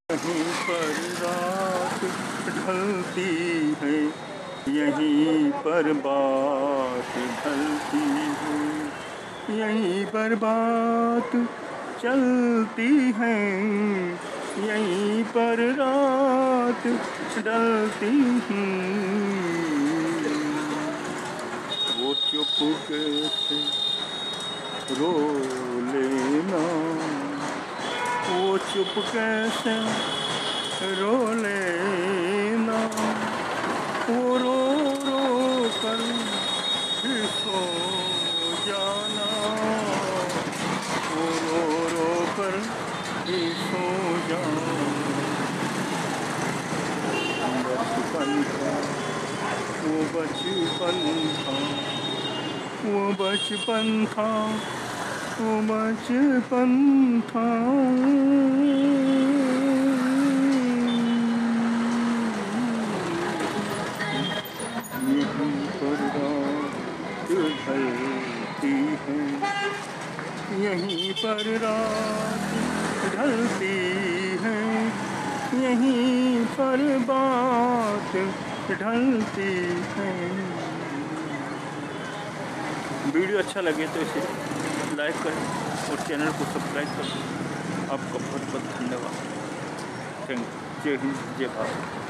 कहीं पर रात ढलती है, यहीं पर बात ढलती है, यहीं पर बात चलती है, यहीं पर रात ढलती है। वो चुपके से रो लेना, वो चुपके से रो लेना, वो रो रो कर फिर सो जाना, वो रो रो कर फिर सो जाना। बचपन था वो बचपन था, वो बचपन था, वो बचपन था। यहीं पर रात ढलती है, यहीं पर रात ढलती है, यहीं पर बात ढलती है। वीडियो अच्छा लगे तो इसे लाइक करें और चैनल को सब्सक्राइब करें। आपका बहुत बहुत धन्यवाद। Thank you. जय हिंद, जय भारत।